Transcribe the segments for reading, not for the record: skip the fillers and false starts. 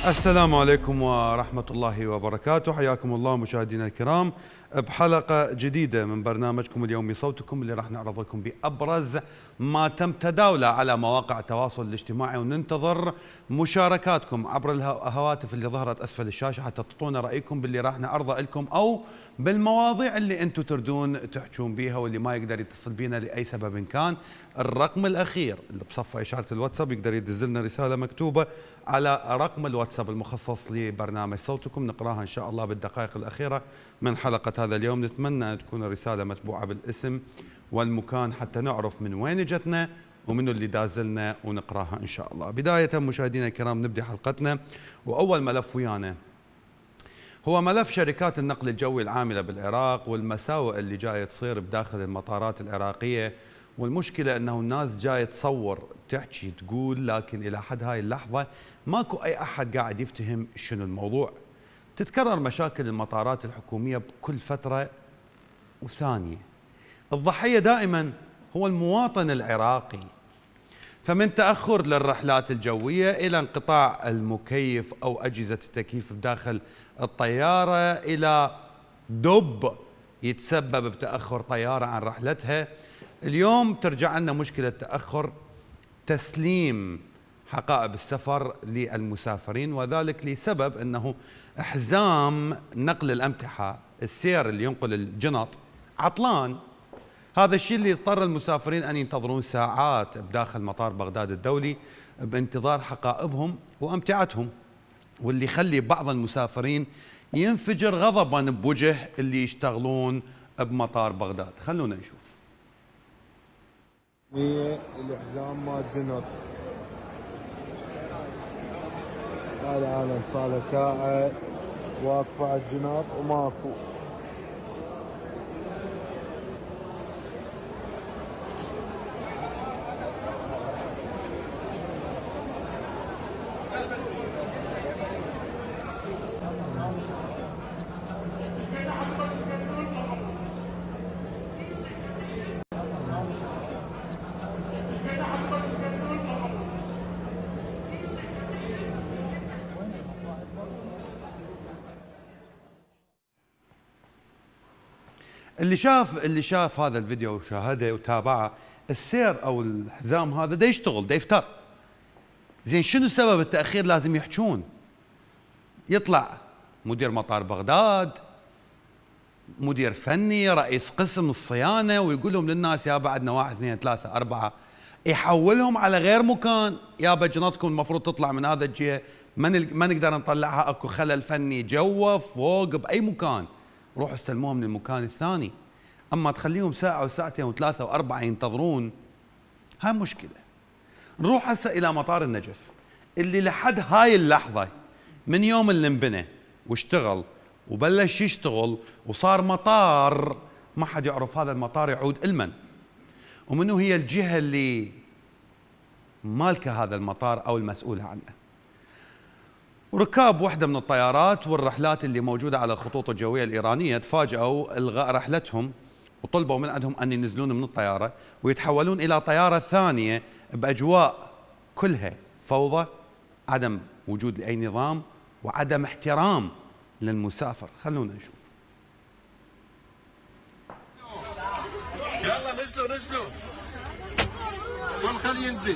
السلام عليكم ورحمة الله وبركاته. حياكم الله مشاهدينا الكرام بحلقة جديدة من برنامجكم اليومي صوتكم، اللي راح نعرض لكم بأبرز ما تم تداوله على مواقع التواصل الاجتماعي، وننتظر مشاركاتكم عبر الهواتف اللي ظهرت أسفل الشاشة حتى تعطونا رأيكم باللي راح نعرضه لكم أو بالمواضيع اللي أنتم تردون تحجون بيها، واللي ما يقدر يتصل بينا لأي سبب كان. الرقم الأخير اللي بصفه إشارة الواتساب يقدر يدز لنا رسالة مكتوبة على رقم الواتساب المخصص لبرنامج صوتكم، نقراها إن شاء الله بالدقائق الأخيرة من حلقة هذا اليوم. نتمنى أن تكون الرسالة متبوعة بالاسم والمكان حتى نعرف من وين اجتنا ومنو اللي دازلنا ونقراها إن شاء الله. بداية مشاهدينا الكرام نبدأ حلقتنا، وأول ملف ويانا هو ملف شركات النقل الجوي العاملة بالعراق والمساوئ اللي جاية تصير بداخل المطارات العراقية. والمشكلة أنه الناس جاية تصور تحكي تقول، لكن إلى حد هاي اللحظة ماكو أي أحد قاعد يفتهم شنو الموضوع. تتكرر مشاكل المطارات الحكومية بكل فترة وثانية، الضحية دائما هو المواطن العراقي. فمن تأخر للرحلات الجوية إلى انقطاع المكيف أو أجهزة التكييف بداخل الطيارة، إلى دب يتسبب بتأخر طيارة عن رحلتها. اليوم ترجع لنا مشكلة تأخر تسليم حقائب السفر للمسافرين، وذلك لسبب أنه حزام نقل الأمتعة، السير اللي ينقل الجنط عطلان. هذا الشيء اللي اضطر المسافرين أن ينتظرون ساعات بداخل مطار بغداد الدولي بانتظار حقائبهم وأمتعتهم، واللي يخلي بعض المسافرين ينفجر غضبا بوجه اللي يشتغلون بمطار بغداد. خلونا نشوف. الحزام مال جنط العالم صار له ساعة واقفة على الجنط وماكو. اللي شاف هذا الفيديو وشاهده وتابعه، السير او الحزام هذا دا يشتغل دا يفتر. زين شنو سبب التاخير؟ لازم يحجون. يطلع مدير مطار بغداد، مدير فني، رئيس قسم الصيانه، ويقول لهم للناس يا بعدنا 1 2 3 4، يحولهم على غير مكان. يابا جنطكم المفروض تطلع من هذا الجهه، ما نقدر نطلعها، اكو خلل فني جوا فوق باي مكان، روحوا استلموها من المكان الثاني. اما تخليهم ساعه وساعتين وثلاثه واربعه ينتظرون، هاي مشكله. نروح هسه الى مطار النجف، اللي لحد هاي اللحظه من يوم اللي انبنى واشتغل وبلش يشتغل وصار مطار، ما حد يعرف هذا المطار يعود لمن، ومنو هي الجهه اللي مالكه هذا المطار او المسؤوله عنه. وركاب واحدة من الطيارات والرحلات اللي موجودة على الخطوط الجوية الإيرانية تفاجأوا إلغاء رحلتهم، وطلبوا من عندهم أن ينزلون من الطيارة ويتحولون إلى طيارة ثانية بأجواء كلها فوضى، عدم وجود لأي نظام وعدم احترام للمسافر. خلونا نشوف. يلا نزلوا كل خلي ينزل،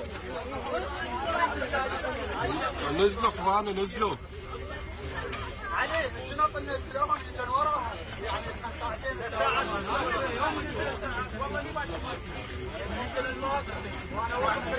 نزلوا اخواني نزلوا. علي الجنط نزلوها عشان وراها يعني ساعتين ساعه والله ما ممكن المواقف وانا واقف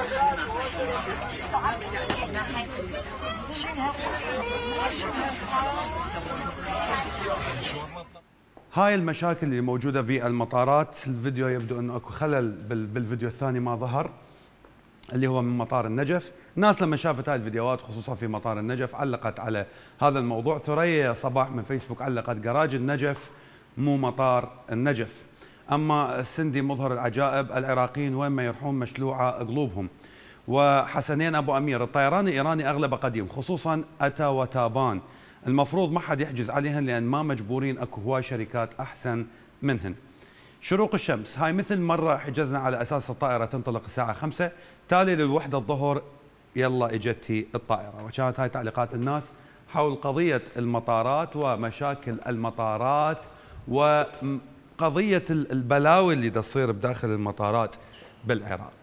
هاي المشاكل اللي موجودة بالمطارات. الفيديو يبدو أنه أكو خلل بالفيديو الثاني ما ظهر، اللي هو من مطار النجف. الناس لما شافت هاي الفيديوهات خصوصا في مطار النجف علقت على هذا الموضوع. ثريا صباح من فيسبوك علقت: جراج النجف مو مطار النجف. أما سندي مظهر العجائب: العراقيين وين ما يروحون مشلوعة قلوبهم. وحسنين أبو أمير: الطيران الإيراني أغلبه قديم، خصوصا أتا وتابان، المفروض ما حد يحجز عليهن لأن ما مجبورين، أكو هواي شركات أحسن منهن. شروق الشمس: هاي مثل مرة حجزنا على أساس الطائرة تنطلق الساعة 5، تالي للوحدة الظهر يلا اجتي الطائرة. وكانت هاي تعليقات الناس حول قضية المطارات ومشاكل المطارات وقضية البلاوي اللي تصير بداخل المطارات بالعراق.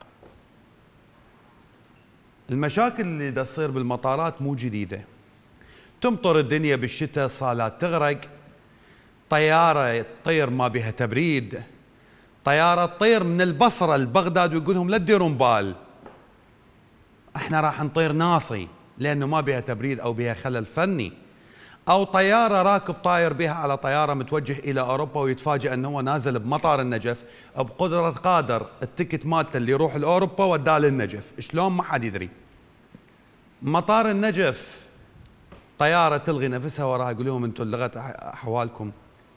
المشاكل اللي تصير بالمطارات مو جديدة، تمطر الدنيا بالشتاء، صالات تغرق، طيارة تطير ما بها تبريد، طيارة تطير من البصرة لبغداد ويقول لهم لا تديرون بال احنا راح نطير ناصي لانه ما بها تبريد او بها خلل فني، او طيارة راكب طاير بها على طيارة متوجه الى اوروبا ويتفاجئ انه هو نازل بمطار النجف بقدرة قادر التكت مالته اللي يروح لاوروبا وداه للنجف، شلون ما حد يدري. مطار النجف طيارة تلغي نفسها وراها يقول لهم انتم لغت احوالكم.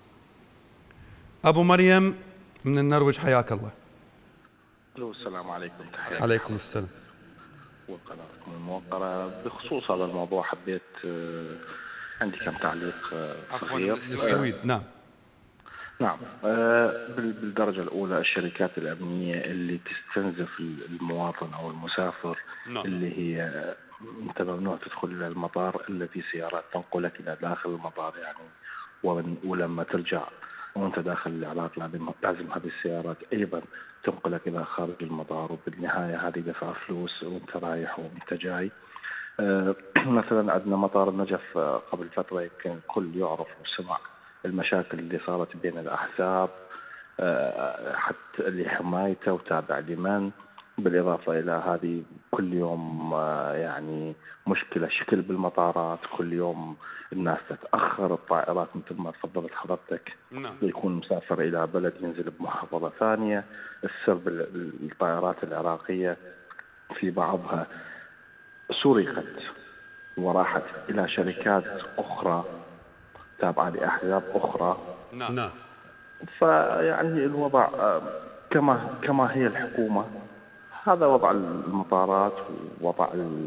ابو مريم من النرويج حياك الله. السلام عليكم. تحياتي. عليكم السلام. وقناتكم الموقرة بخصوص هذا الموضوع حبيت عندي كم تعليق صغير. السويد. نعم. نعم. بالدرجة الأولى الشركات الأمنية اللي تستنزف المواطن أو المسافر. نعم. اللي هي أنت ممنوع تدخل إلى المطار إلا في سيارات تنقلك إلى داخل المطار يعني، ولما ترجع وأنت داخل العراق لازم هذه السيارات أيضا تنقلك إلى خارج المطار، وبالنهاية هذه دفع فلوس وأنت رايح وأنت جاي. مثلا عندنا مطار النجف قبل فترة يمكن الكل يعرف وسمع المشاكل اللي صارت بين الأحزاب حتى لحمايته وتابع لمن، بالإضافة إلى هذه كل يوم يعني مشكلة شكل بالمطارات، كل يوم الناس تتأخر، الطائرات مثل ما تفضلت حضرتك يكون مسافر إلى بلد ينزل بمحافظة ثانية. السرب الطائرات العراقية في بعضها سرقت وراحت إلى شركات أخرى تابعة لأحزاب أخرى. نعم. فيعني الوضع كما هي الحكومة، هذا وضع المطارات ووضع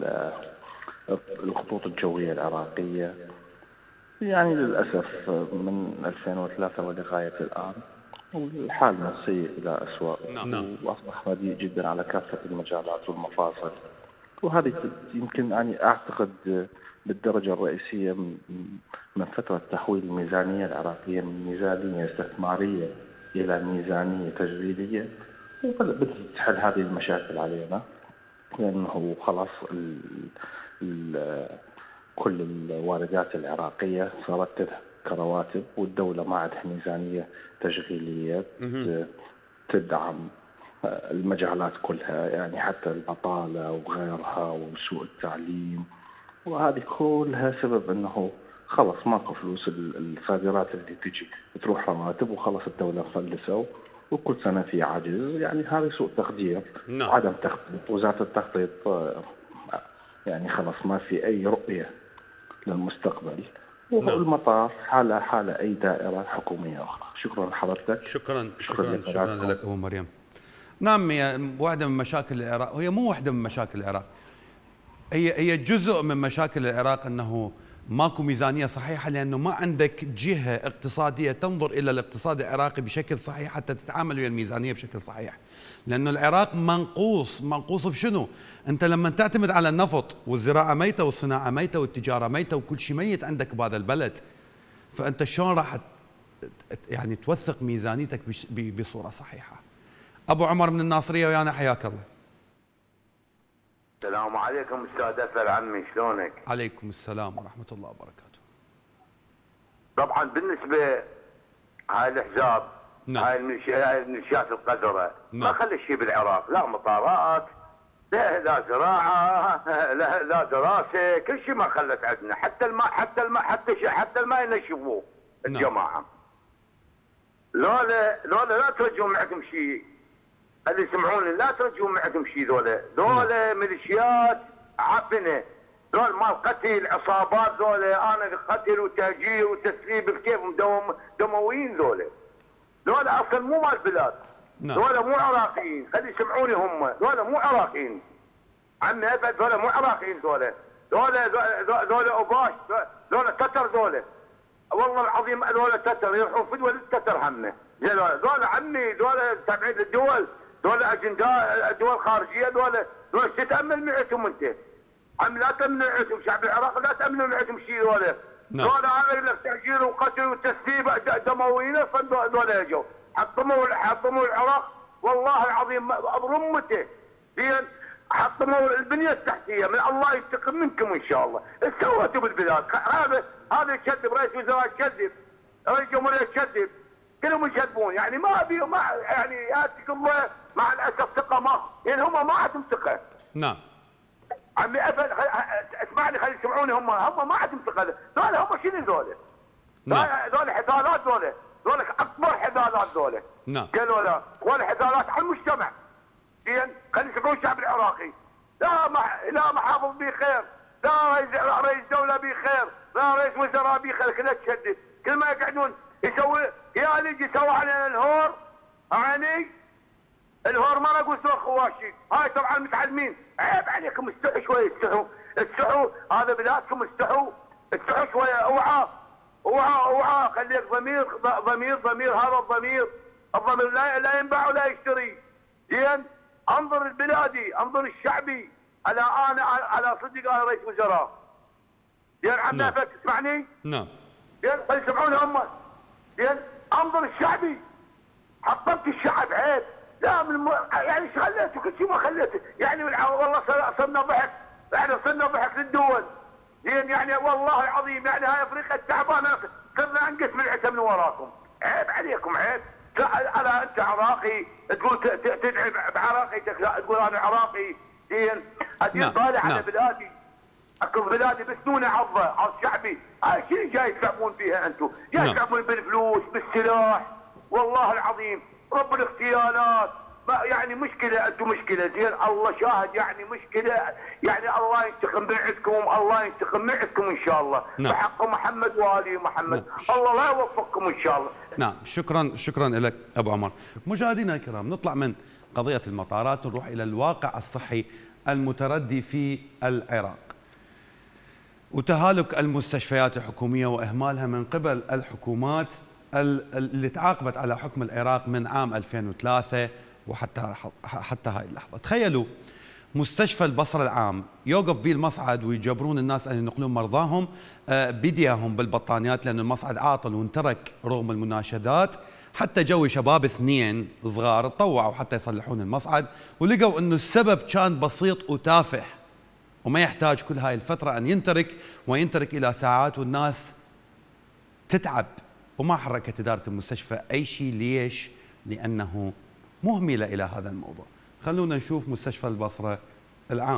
الخطوط الجوية العراقية. يعني للأسف من 2003 ولغاية الآن الحال من سيء إلى أسوأ. وأصبح رديء جدا على كافة المجالات والمفاصل. وهذه يمكن يعني أعتقد بالدرجة الرئيسية من فترة تحويل الميزانية العراقية من ميزانية استثمارية إلى ميزانية تشغيلية، وبدأت تحل هذه المشاكل علينا، لأنه خلاص كل الواردات العراقية صارت تذهب كرواتب، والدولة ما عندها ميزانية تشغيلية تدعم المجالات كلها، يعني حتى البطالة وغيرها وسوء التعليم، وهذه كلها سبب أنه خلص ماكو فلوس. الصادرات اللي تجي تروح رواتب وخلص الدولة مفلسة، وكل سنة في عجز. يعني هذا سوء تقدير. عدم تخطيط، وزارة التخطيط يعني خلص ما في أي رؤية للمستقبل. والمطار حالة أي دائرة حكومية أخرى. شكرا لحضرتك. شكرا لك أبو مريم. نعم، هي واحدة من مشاكل العراق، وهي مو واحدة من مشاكل العراق، هي جزء من مشاكل العراق أنه ماكو ميزانية صحيحة، لأنه ما عندك جهة اقتصادية تنظر إلى الاقتصاد العراقي بشكل صحيح حتى تتعامل ويا الميزانية بشكل صحيح. لأنه العراق منقوص بشنو؟ أنت لما تعتمد على النفط والزراعة ميتة والصناعة ميتة والتجارة ميتة وكل شيء ميت عندك بهذا البلد، فأنت شلون راح يعني توثق ميزانيتك بصورة صحيحة؟ أبو عمر من الناصرية ويانا، حياك الله. السلام عليكم استاذ أثر عمي، شلونك؟ عليكم السلام ورحمة الله وبركاته. طبعا بالنسبة هاي الأحزاب، هاي الميليشيات القذرة، ما خلي شيء بالعراق، لا مطارات، لا زراعة، لا دراسة، كل شيء ما خلت عندنا، حتى الماء ينشفوه الجماعة. لولا لا ترجعوا معكم شيء، اللي يسمعوني لا ترجعوا معكم شيء. ذولا ميليشيات عفنه، ذول مال قتل، عصابات، ذولا انا قتل وتهجير وتسريب بكيفهم دمويين. ذولا اصلا مو مال بلاد، ذولا مو عراقيين، خلي يسمعوني هم، ذولا مو عراقيين عمي ابد، ذولا مو عراقيين، ذولا اوباش، ذولا تتر، والله العظيم ذولا تتر يروحون فدوى للتتر همه. ذولا عمي، ذولا تابعين للدول، ذولا اجنداء دول خارجيه، ذولا شو تامل معتهم انت؟ عم لا تمنعتهم شعب العراق، لا تمنعتهم شيء ذولا. نعم. ذولا هذا لك تهجير وقتل وتسليب دمويين اصلا ذولا اجوا حطموا العراق والله العظيم برمته. زين حطموا البنيه التحتيه، من الله ينتقم منكم ان شاء الله. ايش سويتوا بالبلاد؟ هذا يكذب، رئيس وزراء يكذب، رئيس جمهوريه يكذب، كلهم يكذبون. يعني ما يعني ياتيك الله مع الاسف ثقه ما، يعني هم ما عندهم ثقه. نعم. عمي اسمعني خلي يسمعوني، هم ما عندهم ثقه. ذولا هم شنو ذولا؟ نعم. ذولا حثالات، ذولا اكبر حثالات ذولا. نعم. قالوا لا ولا حثالات على المجتمع. زين خلي يسمعون الشعب العراقي. لا محافظ بخير، لا رئيس دوله بخير، لا رئيس وزراء بخير، كلها تشدد. كل ما يقعدون يسوي يا اللي يسوي علينا الهور، عيني الهور ما نقول سوى خواشي. هاي طبعا المتعلمين عيب عليكم، استحوا شوي، استحوا هذا بلادكم، استحوا شويه. اوعى خليك ضمير هذا الضمير لا ينباع ولا يشتري. زين انظر البلادي، انظر الشعبي، على صدق انا رئيس وزراء. زين عم نافك تسمعني؟ نعم. زين خلي يسمعون هم. زين انظر الشعبي، حطمت الشعب عيب. لا يعني ايش خليته؟ كل شيء ما خليته. يعني والله صرنا ضحك، احنا صرنا ضحك للدول. زين يعني والله العظيم يعني هاي افريقيا التعبانه صرنا انقص من العتب من وراكم. عيب عليكم عيب. انت عراقي تقول تدعي بعراقيتك، لا تقول انا عراقي. زين ادير طالع على بلادي، اكل بلادي بسنونه عضه على شعبي. هاي شنو جاي تلعبون فيها انتم؟ جاي تلعبون بالفلوس بالسلاح. والله العظيم رب الاغتيالات يعني مشكله، انتم مشكله. زين الله شاهد يعني مشكله، يعني الله ينتقم من عندكم ان شاء الله. بحق محمد وآل محمد. الله لا يوفقكم ان شاء الله. نعم. شكرا لك ابو عمر. مشاهدينا الكرام، نطلع من قضيه المطارات نروح الى الواقع الصحي المتردي في العراق وتهالك المستشفيات الحكوميه واهمالها من قبل الحكومات اللي تعاقبت على حكم العراق من عام 2003 وحتى هاي اللحظه. تخيلوا مستشفى البصره العام يوقف به المصعد ويجبرون الناس ان ينقلون مرضاهم بيديهم بالبطانيات لأن المصعد عاطل وانترك رغم المناشدات. حتى جوي شباب 2 صغار تطوعوا حتى يصلحون المصعد، ولقوا انه السبب كان بسيط وتافه وما يحتاج كل هاي الفتره ان ينترك الى ساعات والناس تتعب. وما حركت اداره المستشفى اي شيء. ليش؟ لانه مهمله الى هذا الموضوع. خلونا نشوف مستشفى البصره العام.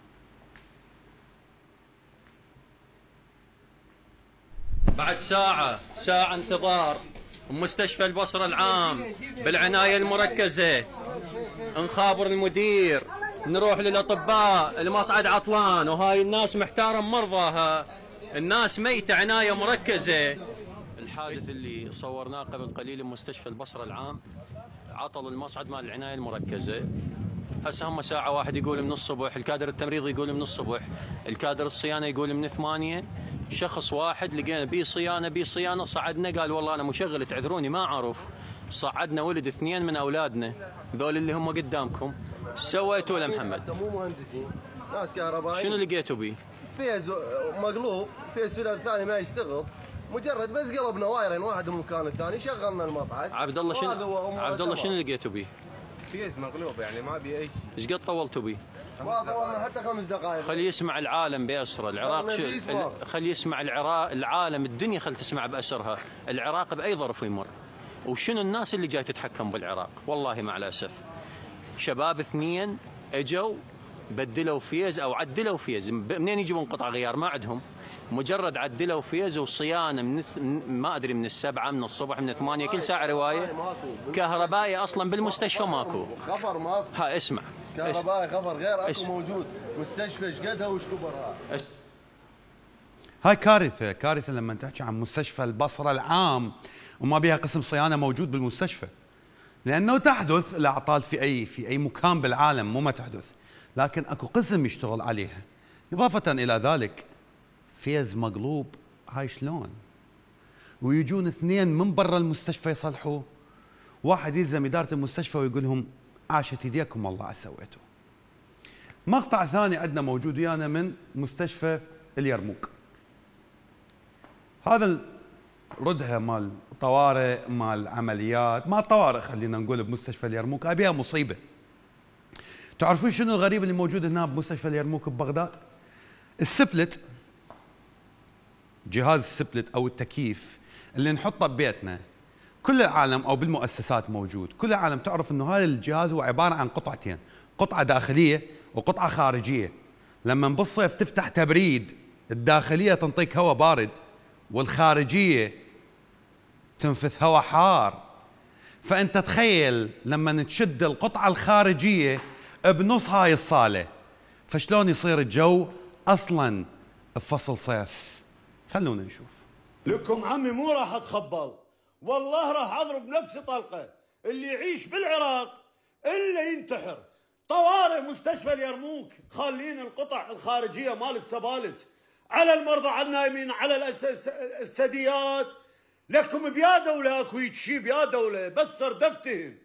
بعد ساعة انتظار مستشفى البصرة العام بالعناية المركزة، نخابر المدير، نروح للأطباء، المصعد عطلان وهاي الناس محتارة مرضاها، الناس ميتة، عناية مركزة. الحادث اللي صورناه قبل قليل بمستشفى البصرة العام، عطل المصعد مال العناية المركزة. هسه هم ساعة واحد يقول من الصبح، الكادر التمريضي يقول من الصبح، الكادر الصيانة يقول من 8. شخص واحد لقينا بي صيانة صعدنا قال والله أنا مشغل تعذروني ما أعرف. صعدنا ولد 2 من أولادنا ذول اللي هم قدامكم. سويتوا له محمد؟ مو مهندسين، ناس كهربائيين. شنو لقيتوا بيه؟ فيز مقلوب، فيز فيلر الثاني ما يشتغل، مجرد بس قلبنا وايرين واحد من المكان الثاني شغلنا المصعد. عبد الله شنو لقيتوا بيه؟ فيز مقلوب يعني ما بي اي شيء. ايش قد طولتوا بيه؟ ما طولنا حتى 5 دقائق. خلي يسمع العالم بأسره. العراق خلي يسمع العالم، الدنيا خل تسمع بأسرها. العراق بأي ظرف يمر وشنو الناس اللي جاي تتحكم بالعراق. والله مع الأسف شباب 2 اجوا بدلوا فيز او عدلوا فيز. منين يجيبون قطع غيار؟ ما عندهم. مجرد عدلوا فيز وصيانه ما ادري من 7 من الصبح من 8 كل ساعه روايه. كهربائي اصلا بالمستشفى ماكو. خفر ماكو. ها اسمع. كهربائي خفر غير اكو موجود. مستشفى ايش قدها وش كبرها. هاي كارثه لما تحكي عن مستشفى البصره العام وما بها قسم صيانه موجود بالمستشفى. لانه تحدث الاعطال في اي مكان بالعالم، مو ما تحدث، لكن اكو قسم يشتغل عليها. اضافه الى ذلك فيز مقلوب، هاي شلون؟ ويجون 2 من برا المستشفى يصلحوه. واحد يلزم اداره المستشفى ويقول لهم عاشت يديكم والله على سويتوا. مقطع ثاني عندنا موجود ويانا من مستشفى اليرموك. هذا ردها مال طوارئ، مال عمليات، مال طوارئ خلينا نقول بمستشفى اليرموك، هاي بها مصيبه. تعرفون شنو الغريب اللي موجود هنا بمستشفى اليرموك ببغداد؟ السبلت، جهاز السبلت او التكييف اللي نحطه ببيتنا، كل العالم او بالمؤسسات موجود، كل العالم تعرف انه هذا الجهاز هو عباره عن قطعتين، قطعه داخليه وقطعه خارجيه. لما بالصيف تفتح تبريد، الداخليه تنطيك هواء بارد والخارجيه تنفث هواء حار. فانت تخيل لما تشد القطعه الخارجيه بنص هاي الصاله، فشلون يصير الجو اصلا بفصل صيف؟ خلونا نشوف. لكم عمي مو راح اتخبل، والله راح اضرب نفسي طلقه. اللي يعيش بالعراق الا ينتحر. طوارئ مستشفى اليرموك خالين القطع الخارجيه مال السبالت على المرضى، على النايمين، على الثدييات. لكم بيا دوله اكو شيء بيا دوله، بس سردفتهم.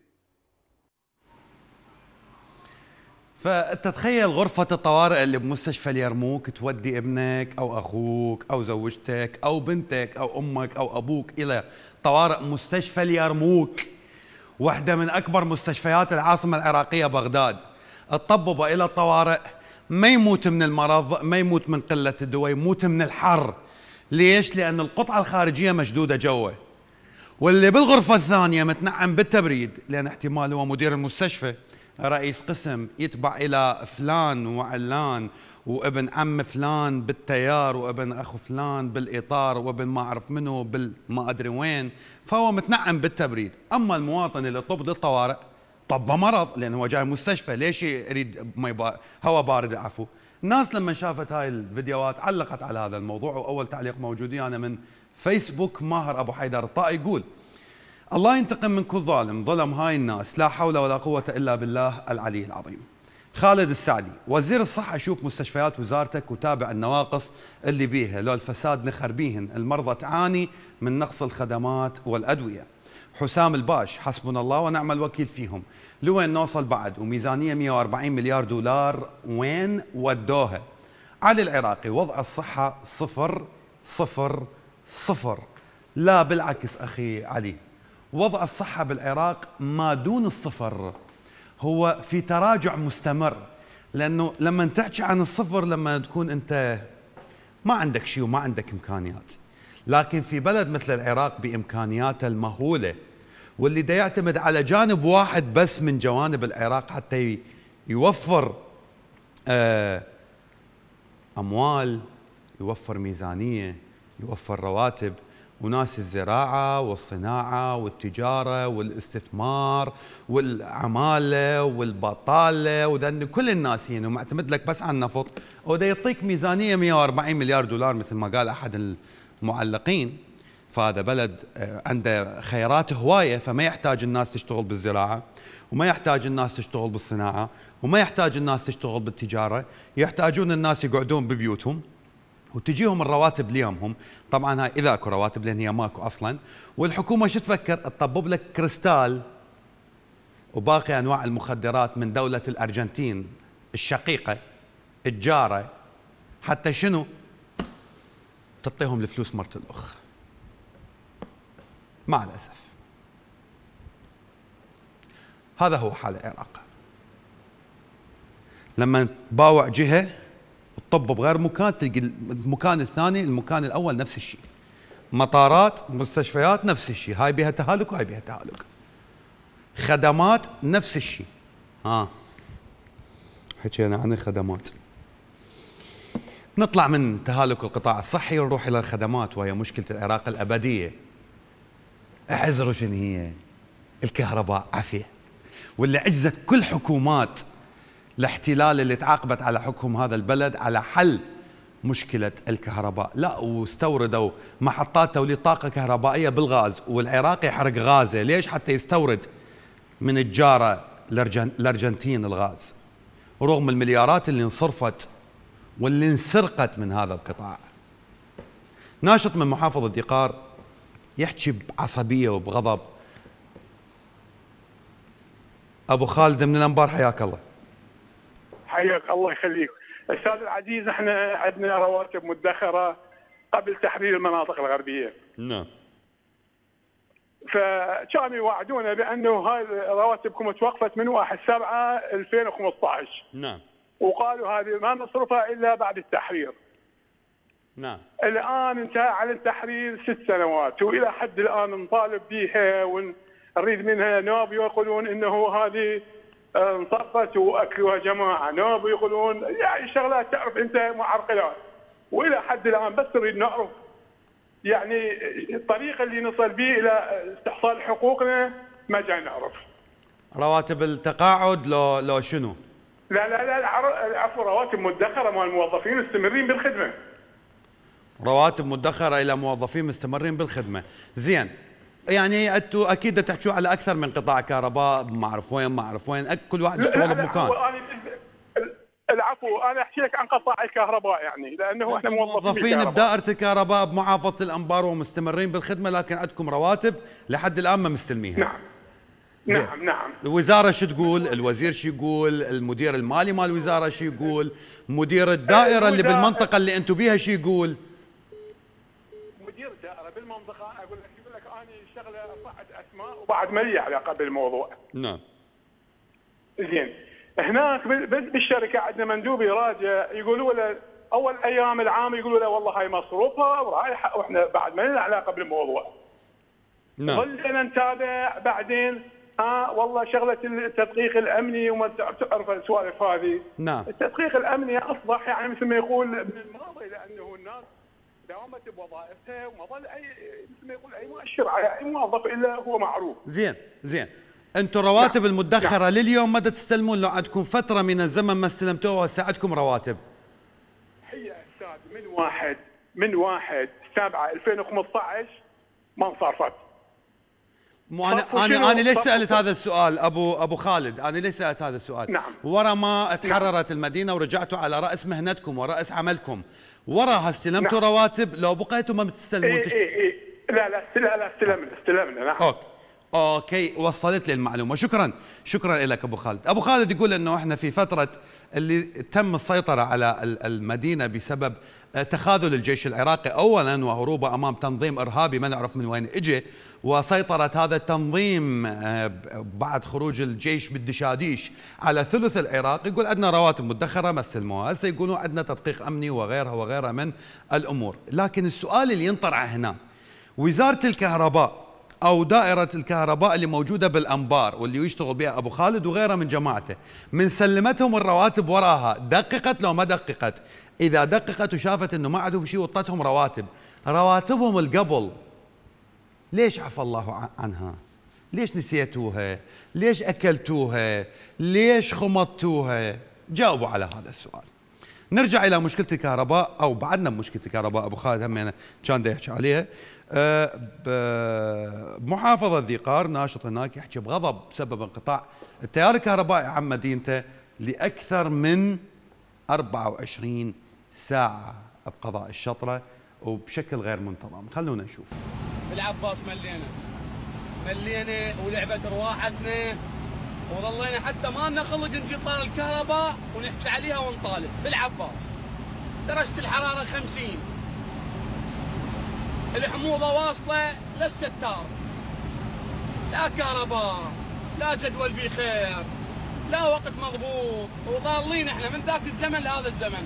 فانت تخيل غرفة الطوارئ اللي بمستشفى اليرموك تودي ابنك او اخوك او زوجتك او بنتك او امك او ابوك الى طوارئ مستشفى اليرموك، واحدة من اكبر مستشفيات العاصمة العراقية بغداد. تطبب الى الطوارئ، ما يموت من المرض، ما يموت من قلة الدواء، يموت من الحر. ليش؟ لان القطعة الخارجية مشدودة جوا، واللي بالغرفة الثانية متنعم بالتبريد، لان احتمال هو مدير المستشفى، رئيس قسم، يتبع إلى فلان وعلان، وابن عم فلان بالتيار، وابن أخو فلان بالإطار، وابن ما أعرف منه بالما أدري وين، فهو متنعم بالتبريد. أما المواطن اللي طب للطوارئ طب مرض، لأنه هو جاي مستشفى، ليش يريد هواء بارد؟ عفوا. الناس لما شافت هاي الفيديوهات علقت على هذا الموضوع، وأول تعليق موجود أنا من فيسبوك ماهر أبو حيدر الطائي يقول: الله ينتقم من كل ظالم ظلم هاي الناس، لا حول ولا قوة إلا بالله العلي العظيم. خالد السعدي: وزير الصحة شوف مستشفيات وزارتك وتابع النواقص اللي بيها، لو الفساد نخربيهن، المرضى تعاني من نقص الخدمات والأدوية. حسام الباش: حسبنا الله ونعم الوكيل فيهم، لوين نوصل بعد؟ وميزانية 140 مليار دولار وين ودوها؟ علي العراقي: وضع الصحة 0 لا بالعكس أخي علي، وضع الصحة بالعراق ما دون الصفر، هو في تراجع مستمر. لأنه لما تحكي عن الصفر لما تكون أنت ما عندك شيء وما عندك إمكانيات، لكن في بلد مثل العراق بإمكانياته المهولة، واللي دا يعتمد على جانب واحد بس من جوانب العراق حتى يوفر أموال، يوفر ميزانية، يوفر رواتب، وناس الزراعة والصناعة والتجارة والاستثمار والعمالة والبطالة، وذن كل الناس يعني معتمد لك بس على النفط، وده يعطيك ميزانية 140 مليار دولار مثل ما قال أحد المعلقين. فهذا بلد عنده خيرات هواية، فما يحتاج الناس تشتغل بالزراعة، وما يحتاج الناس تشتغل بالصناعة، وما يحتاج الناس تشتغل بالتجارة، يحتاجون الناس يقعدون ببيوتهم وتجيهم الرواتب ليومهم. طبعا هاي اذا اكو رواتب، لان هي ماكو اصلا. والحكومه شو تفكر؟ تطبب لك كريستال وباقي انواع المخدرات من دوله الارجنتين الشقيقه الجاره، حتى شنو؟ تعطيهم الفلوس مرت الاخ. مع الاسف هذا هو حال العراق. لما تباوع جهه تطب بغير مكان، تلقي المكان الثاني المكان الاول نفس الشيء. مطارات، مستشفيات نفس الشيء، هاي بها تهالك وهاي بها تهالك. خدمات نفس الشيء. حكينا عن الخدمات، نطلع من تهالك القطاع الصحي ونروح الى الخدمات، وهي مشكله العراق الابديه. احذروا شنو هي؟ الكهرباء عافيه، واللي عجزت كل حكومات الاحتلال اللي تعاقبت على حكم هذا البلد على حل مشكلة الكهرباء. لا، واستوردوا محطات توليد طاقة كهربائية بالغاز، والعراق يحرق غازه، ليش؟ حتى يستورد من الجارة الأرجنتين الغاز، رغم المليارات اللي انصرفت واللي انسرقت من هذا القطاع. ناشط من محافظة دقار يحكي بعصبية وبغضب. أبو خالد من الأنبار، حياك الله. حياك الله يخليك. استاذ العزيز، احنا عندنا رواتب مدخره قبل تحرير المناطق الغربيه. نعم. فكانوا يوعدونا بانه هاي رواتبكم توقفت من 1/7/2015. نعم. وقالوا هذه ما نصرفها الا بعد التحرير. نعم. الان انتهى على التحرير 6 سنوات، والى حد الان نطالب بها ونريد منها نواب يقولون انه هذه انصرفت واكلوها جماعه، نواب يقولون يعني شغلات تعرف انت معرقلات، والى حد الان بس نريد نعرف يعني الطريقه اللي نصل به الى استحصال حقوقنا ما جاي نعرف. رواتب التقاعد لو شنو؟ لا عفوا، رواتب مدخره مال الموظفين مستمرين بالخدمه. رواتب مدخره الى موظفين مستمرين بالخدمه، زين. يعني انتم اكيد تحكوا على اكثر من قطاع كهرباء، ما اعرف وين، كل واحد يشتغل بمكان. العفو، انا احكي لك عن قطاع الكهرباء يعني، لانه احنا موظفين بدائره الكهرباء بمحافظه الانبار ومستمرين بالخدمه، لكن عندكم رواتب لحد الان ما مستلميها. نعم. نعم. الوزاره شو تقول؟ الوزير شو يقول؟ المدير المالي مال الوزاره شو يقول؟ مدير الدائره اللي بالمنطقه اللي انتم بيها شو يقول؟ مدير الدائره بالمنطقه يقول لك انا شغله بعد اسماء وبعد ما لي علاقه بالموضوع. نعم. زين. هناك بالشركه عندنا مندوب يراجع، يقولوا له اول ايام العام يقولوا له والله هاي مصروفها ورايحه، واحنا بعد ما لنا علاقه بالموضوع. نعم. ظلنا نتابع بعدين والله شغله التدقيق الامني وما تعرف السوالف هذه. نعم. التدقيق الامني اصبح يعني مثل ما يقول من الماضي، لانه الناس داومت بوظائفها وما ظل اي مثل ما يقول اي مؤشر على اي موظف الا هو معروف. زين. انتم رواتب المدخره لليوم مدى تستلمون؟ لو عندكم فتره من الزمن ما استلمتوها وهسه عندكم رواتب. هي استاذ من 1/7/2015 ما انصرفت. انا ليش سالت هذا السؤال ابو خالد؟ انا ليش سالت هذا السؤال؟ نعم. ورا ما تحررت المدينه ورجعتوا على راس مهنتكم ورأس عملكم، وراها استلمتوا رواتب؟ لو بقيتوا ما بتستلمون لا استلمنا. نعم. اوكي وصلت لي المعلومه. شكرا لك ابو خالد. ابو خالد يقول انه احنا في فتره اللي تم السيطره على المدينه بسبب تخاذل الجيش العراقي اولا وهروبه امام تنظيم ارهابي ما نعرف من وين اجى، وسيطره هذا التنظيم بعد خروج الجيش بالدشاديش على ثلث العراق. يقول عندنا رواتب مدخره ما استلموها، هسه يقولون عندنا تدقيق امني وغيرها من الامور. لكن السؤال اللي ينطرح هنا، وزاره الكهرباء أو دائرة الكهرباء اللي موجودة بالأنبار واللي يشتغل بها أبو خالد وغيره من جماعته، من سلمتهم الرواتب وراها دققت لو ما دققت؟ إذا دققت وشافت أنه ما عندهم شيء وطتهم رواتبهم القبل ليش عفى الله عنها؟ ليش نسيتوها؟ ليش أكلتوها؟ ليش خمطتوها؟ جاوبوا على هذا السؤال. نرجع إلى مشكلة الكهرباء، أو بعدنا بمشكلة الكهرباء أبو خالد هم كان دا يحكي عليها. بمحافظة ذي قار ناشط هناك يحكي بغضب بسبب انقطاع التيار الكهربائي عن مدينته لأكثر من 24 ساعة بقضاء الشطرة وبشكل غير منتظم. خلونا نشوف. بالعباس ملينا ولعبت رواحتنا وظلينا حتى ما لنا خلق نجيب طار الكهرباء ونحكي عليها ونطالب. بالعباس درجة الحرارة 50، الحموضة واصلة للستار، لا كهرباء لا جدول بخير لا وقت مضبوط، وظالين احنا من ذاك الزمن لهذا الزمن.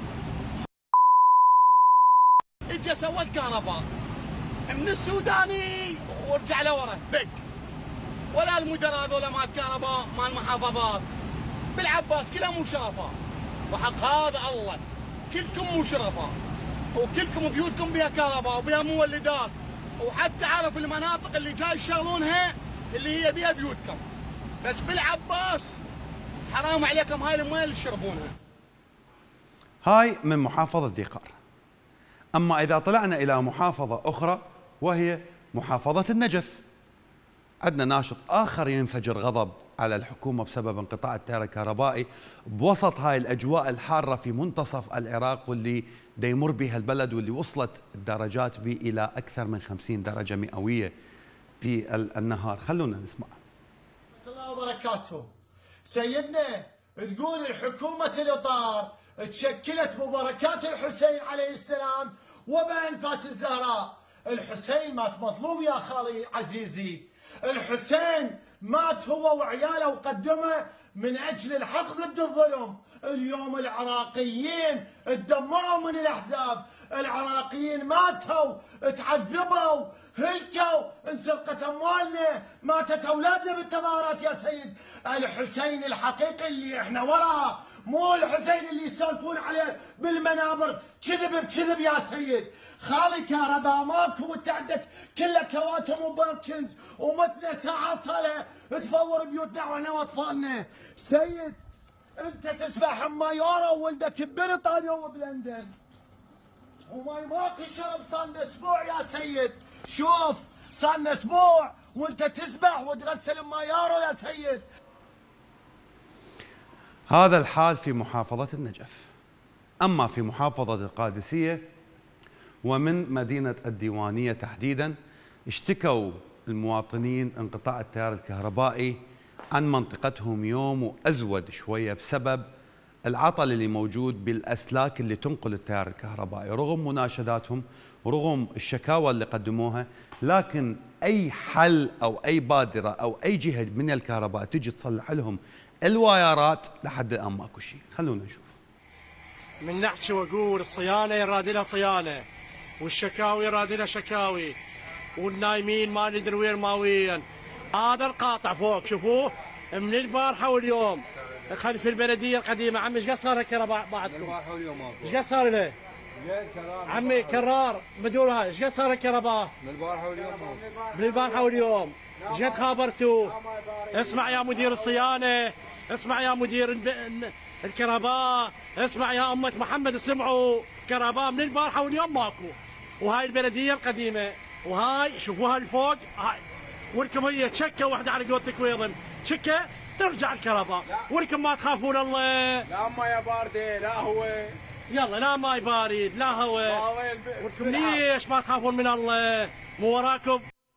اجى سوى الكهرباء من السوداني ورجع لورا بق، ولا المدراء هذول مال الكهرباء مال المحافظات بالعباس كلها مشرفه، وحق هذا الله كلكم مشرفه وكلكم بيوتكم بها كهرباء وبها مولدات، وحتى عارف المناطق اللي جاي يشغلونها اللي هي بها بيوتكم، بس بالعباس حرام عليكم هاي المويه اللي تشربونها. هاي من محافظة ذي قار. أما إذا طلعنا إلى محافظة أخرى وهي محافظة النجف، عندنا ناشط آخر ينفجر غضب على الحكومة بسبب انقطاع التيار الكهربائي بوسط هاي الأجواء الحارة في منتصف العراق واللي دا يمر بها البلد، واللي وصلت الدرجات به إلى أكثر من 50 درجة مئوية في النهار. خلونا نسمع. الله وبركاته. سيدنا تقول الحكومة الإطار تشكلت ببركات الحسين عليه السلام وبأنفاس الزهراء. الحسين مات مظلوم يا خالي عزيزي، الحسين مات هو وعياله وقدمه من أجل الحق ضد الظلم. اليوم العراقيين تدمروا من الأحزاب، العراقيين ماتوا، تعذبوا، هلكوا، انسرقت أموالنا، ماتت أولادنا بالتظاهرات يا سيد. الحسين الحقيقي اللي احنا وراه، مو الحسين اللي يسولفون عليه بالمنابر كذب بكذب يا سيد. خالي كهرباء ماكو، وانت عندك كله كواتم وباركنز ومتنا ساعات صالة تفور بيوتنا واحنا واطفالنا. سيد انت تسبح ما يورو وولدك ببريطانيا وبلندن، وماي ماكو شرب صار لنا اسبوع يا سيد. شوف صار لنا اسبوع وانت تسبح وتغسل ما يورو يا سيد. هذا الحال في محافظة النجف. أما في محافظة القادسية ومن مدينة الديوانية تحديدا، اشتكوا المواطنين انقطاع التيار الكهربائي عن منطقتهم يوم وأزود شوية بسبب العطل اللي موجود بالأسلاك اللي تنقل التيار الكهربائي. رغم مناشداتهم ورغم الشكاوى اللي قدموها، لكن أي حل أو أي بادرة أو أي جهة من الكهرباء تجي تصلح لهم الوايرات لحد الآن ماكو شيء. خلونا نشوف. من نحكي واقول الصيانه يراد لها صيانه، والشكاوي يراد لها شكاوي، والنايمين ما ندري وين ماويين. هذا القاطع فوق شوفوه من البارحه واليوم خلف البلديه القديمه. عمي ايش قد صار الكهرباء بعدكم؟ البارحه واليوم ايش قد صار له؟ عمي كرار بدون هاي ايش قد صار الكهرباء؟ من البارحه واليوم. من البارحه واليوم. ايش قد خابرتوا؟ اسمع يا مدير الصيانه، اسمع يا مدير الكهرباء، اسمع يا أمة محمد، اسمعوا كهرباء من البارحة واليوم ماكو. وهاي البلدية القديمة، وهاي شوفوها الفوق، هاي ولكم هي تشكة واحدة على قولتك ويضن، تشكة ترجع الكهرباء، ولكم ما تخافون الله. لا ماي باردة، لا هو يلا لا ماي بارد لا هو، ولكم ليش ما تخافون من الله؟ مو وراكم.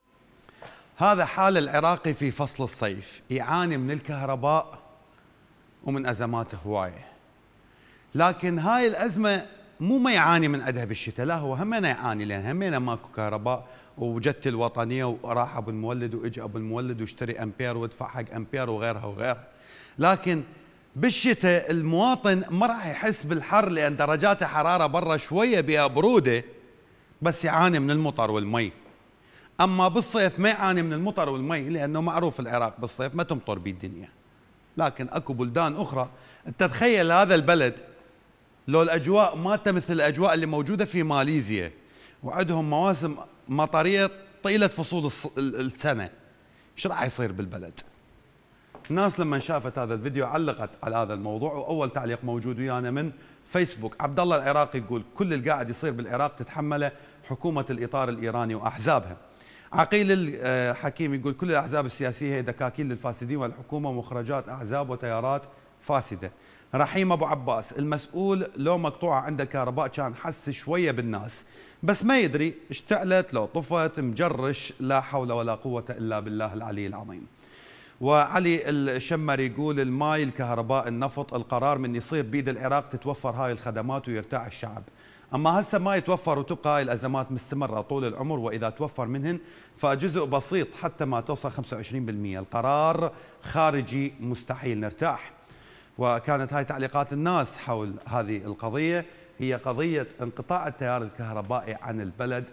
هذا حال العراقي في فصل الصيف، يعاني من الكهرباء ومن أزمات هواية. لكن هاي الأزمة مو ما يعاني من عندها بالشتاء، لا هو همنا يعاني، لأن همنا ماكو كهرباء، وجت الوطنية وراح أبو المولد وإجا أبو المولد واشتري أمبير وادفع حق أمبير وغيرها وغيرها. لكن بالشتاء المواطن ما راح يحس بالحر، لأن درجات حرارة برا شوية بها برودة، بس يعاني من المطر والمي. أما بالصيف ما يعاني من المطر والمي، لأنه معروف العراق بالصيف ما تمطر بيه الدنيا. لكن اكو بلدان اخرى، انت تخيل هذا البلد لو الاجواء ما مثل الاجواء اللي موجوده في ماليزيا، وعندهم مواسم مطريه طيله فصول السنه، ايش راح يصير بالبلد؟ الناس لما شافت هذا الفيديو علقت على هذا الموضوع، واول تعليق موجود ويانا من فيسبوك، عبد الله العراقي يقول كل اللي قاعد يصير بالعراق تتحمله حكومه الاطار الايراني واحزابها. عقيل الحكيم يقول كل الأحزاب السياسية هي دكاكين للفاسدين، والحكومة مخرجات أحزاب وتيارات فاسدة. رحيم أبو عباس المسؤول لو مقطوعة عنده كهرباء كان حس شوية بالناس، بس ما يدري اشتعلت لو طفت مجرش، لا حول ولا قوة إلا بالله العلي العظيم. وعلي الشمر يقول الماي، الكهرباء، النفط، القرار من يصير بيد العراق تتوفر هاي الخدمات ويرتاح الشعب. أما هسه ما يتوفر وتبقى هاي الأزمات مستمرة طول العمر، وإذا توفر منهن فجزء بسيط حتى ما توصل 25%. القرار خارجي مستحيل نرتاح. وكانت هاي تعليقات الناس حول هذه القضية، هي قضية انقطاع التيار الكهربائي عن البلد،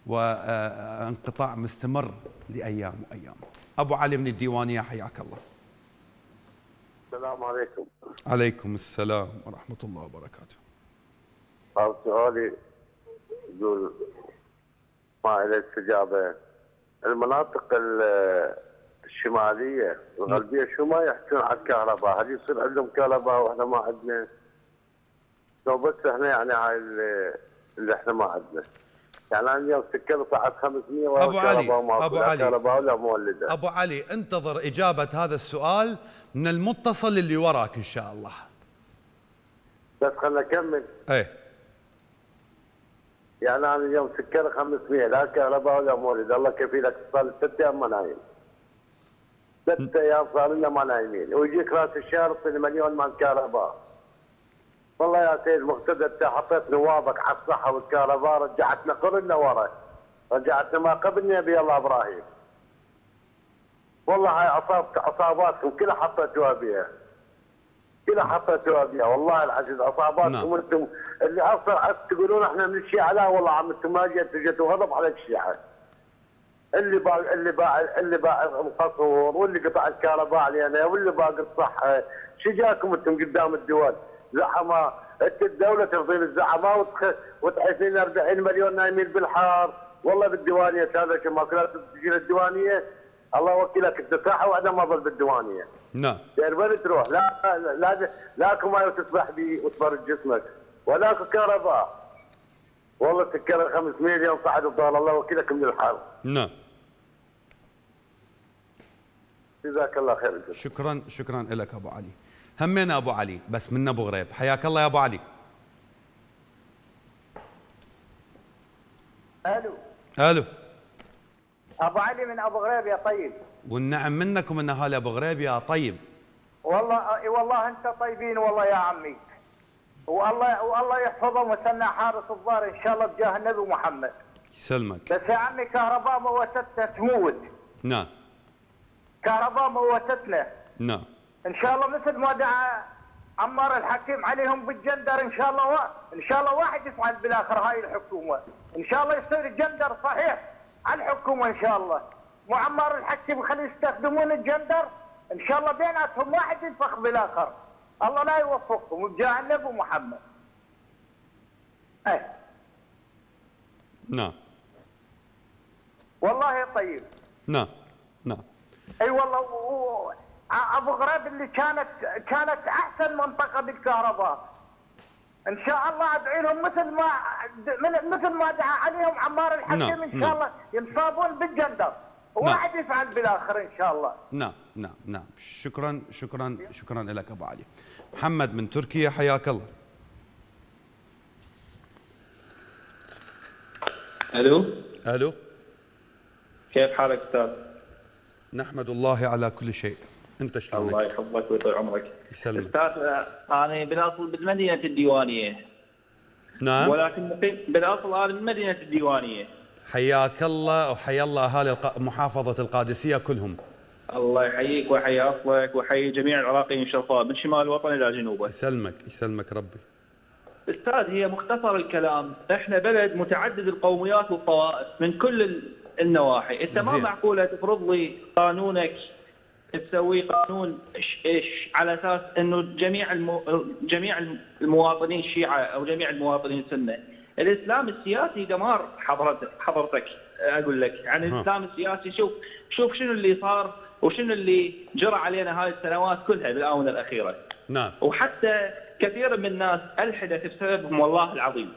وانقطاع مستمر لأيام وأيام. أبو علي من الديوانية حياك الله. السلام عليكم. عليكم السلام ورحمة الله وبركاته. سؤالي يقول ما إلى استجابة، المناطق الشمالية والغربية شو ما يحكون على الكهرباء، هل يصير عندهم كهرباء واحنا ما عندنا؟ لو بس احنا يعني هاي اللي احنا ما عندنا، يعني انا اليوم سكر صعد 500 ولا أبو علي كهرباء ولا مولدة. أبو علي انتظر إجابة هذا السؤال من المتصل اللي وراك إن شاء الله. بس خلنا نكمل. ايه يعني انا اليوم سكر 500 لا كهرباء ولا مولد، الله كفيلك صار 6 ايام ما نايم. 6 ايام صار لنا ما نايمين، ويجيك راس الشهر تصير مليون مال كهرباء. والله يا سيد مقتدى انت حطيت نوابك على الصحه والكهرباء، رجعتنا قرن ورا، رجعتنا ما قبل نبي الله ابراهيم. والله هاي اصاباتكم كلها حطيتوها بيها، كلها حطيتوها بيها، والله العزيز اصاباتكم انتم اللي اصلا تقولون احنا من الشيعه، لا والله عم انتم ما جيتوا غضب على الشيعه. اللي باع القصور، واللي قطع الكهرباء علينا، واللي باقي الصحه، شو جاكم انتم قدام الدول؟ زعماء، انت الدوله ترضين الزعماء وتحيثين 40 مليون نايمين بالحار، والله بالديوانيه هذا كماكلات تجي الديوانيه، الله وكيلك انت ساحه واحده ما ظل بالديوانيه. نعم. وين تروح؟ لاكو ماي تسبح به وتبرد جسمك، ولاكو كهرباء. والله سكر 500 يوم صعد الضال، الله وكيلك من الحر. نعم. جزاك الله خير. شكرا لك ابو علي. همينا ابو علي بس من ابو غريب، حياك الله يا ابو علي. الو ابو علي من ابو غريب يا طيب. والنعم منك ومن اهالي ابو غريب يا طيب. والله انت طيبين والله يا عمي، والله يحفظهم وسنا حارس الظهر ان شاء الله بجاه النبي محمد. يسلمك. بس يا عمي كهرباء موتتنا تموت. نعم. كهرباء موتتنا. نعم. ان شاء الله مثل ما دعا عمار الحكيم عليهم بالجندر، ان شاء الله واحد يفعل بالاخر هاي الحكومه، ان شاء الله يصير جندر صحيح على الحكومه ان شاء الله. مو عمار الحكيم خلي يستخدمون الجندر، ان شاء الله بيناتهم واحد ينفخ بالاخر، الله لا يوفقهم بجاه النبي محمد. نعم. والله يا طيب. نعم. اي والله ابو غريب اللي كانت احسن منطقه بالكهرباء، ان شاء الله ادعي لهم مثل ما دعا عليهم عمار الحكيم، ان شاء الله ينصابون بالجندر وواحد يفعل بالاخر ان شاء الله. نعم. شكرا لك ابو علي. محمد من تركيا، حياك الله. الو كيف حالك استاذ؟ نحمد الله على كل شيء، انت شلونك؟ الله يحفظك ويطول عمرك. يسلمك. استاذ انا بالاصل بالمدينه الديوانيه. نعم. ولكن بالاصل انا من مدينه الديوانيه. حياك الله وحيا الله اهالي محافظه القادسيه كلهم. الله يحييك ويحيي اصلك ويحيي جميع العراقيين الشرفاء من شمال الوطن الى جنوبه. يسلمك ربي. استاذ هي مختصر الكلام، احنا بلد متعدد القوميات والطوائف من كل النواحي، انت ما معقوله تفرض لي قانونك تسوي قانون على اساس انه جميع المواطنين شيعه او جميع المواطنين سنه. الاسلام السياسي دمار حضرتك اقول لك عن الاسلام السياسي. شوف شنو اللي صار وشنو اللي جرى علينا هاي السنوات كلها بالاونه الاخيره. نعم. وحتى كثير من الناس الحدت بسببهم والله العظيم.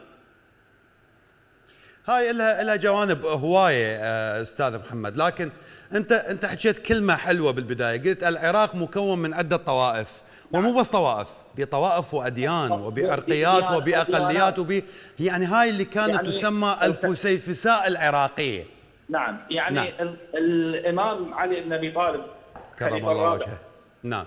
هاي لها جوانب هوايه استاذ محمد، لكن انت حكيت كلمه حلوه بالبدايه، قلت العراق مكون من عده طوائف، ومو بس طوائف، بطوائف واديان وبعرقيات وباقليات يعني هاي اللي كانت يعني تسمى الفسيفساء العراقيه. نعم، يعني الامام علي بن ابي طالب كرم الله وجهه. نعم.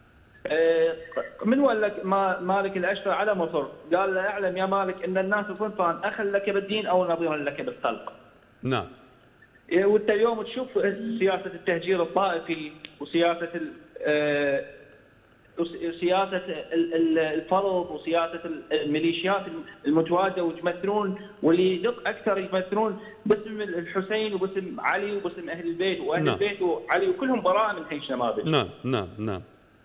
من ولك مالك الاشتر على مصر قال له اعلم يا مالك ان الناس صنفان، اخا لك بالدين او نظيرا لك بالخلق. نعم. وانت اليوم تشوف سياسه التهجير الطائفي وسياسه الفرض وسياسه الميليشيات المتواجده ويمثلون، واللي يدق اكثر يمثلون باسم الحسين وباسم علي وباسم اهل البيت واهل البيت وعلي وكلهم براء من هيك نماذج. نعم.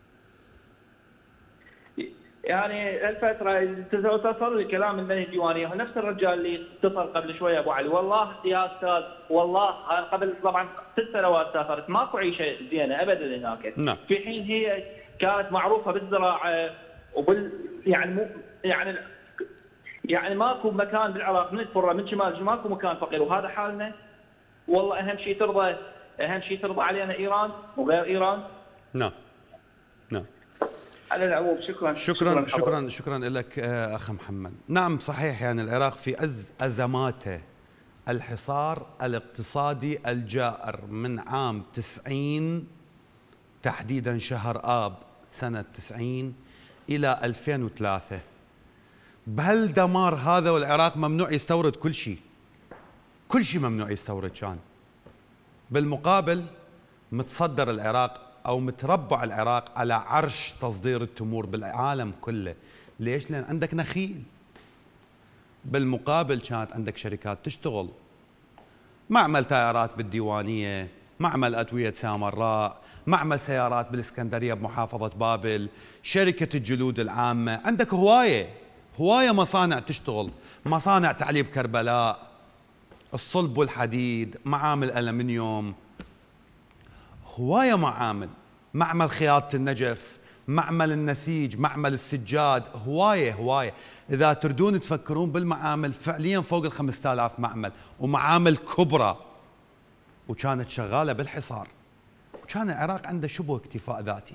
يعني الفترة تصل الكلام من بني الديوانية، نفس الرجال اللي اتصل قبل شوية أبو علي، والله يا أستاذ والله قبل طبعا 6 سنوات سافرت ماكو عيشة زينة أبدا هناك. نعم. في حين هي كانت معروفة بالزراعة يعني ماكو مكان بالعراق من الفرة من شمال ماكو مكان فقير، وهذا حالنا. والله أهم شيء ترضى علينا إيران وغير إيران. نعم. على العموم شكرا لك اخ محمد. نعم صحيح، يعني العراق في عز ازماته، الحصار الاقتصادي الجائر من عام 90 تحديدا شهر آب سنة 90 إلى 2003. بهالدمار هذا والعراق ممنوع يستورد كل شيء، كل شيء ممنوع يستورد كان. بالمقابل متصدر العراق أو متربع العراق على عرش تصدير التمور بالعالم كله. ليش؟ لأن عندك نخيل. بالمقابل كانت عندك شركات تشتغل، معمل تائرات بالديوانية، معمل أدوية سامراء، معمل سيارات بالإسكندرية بمحافظة بابل، شركة الجلود العامة. عندك هواية مصانع تشتغل، مصانع تعليب كربلاء، الصلب والحديد، معامل ألمنيوم، هواية معامل، معمل خياطة النجف، معمل النسيج، معمل السجاد، هواية. إذا تردون تفكرون بالمعامل فعليا فوق 5000 معمل ومعامل كبرى، وكانت شغالة بالحصار، وكان العراق عنده شبه اكتفاء ذاتي.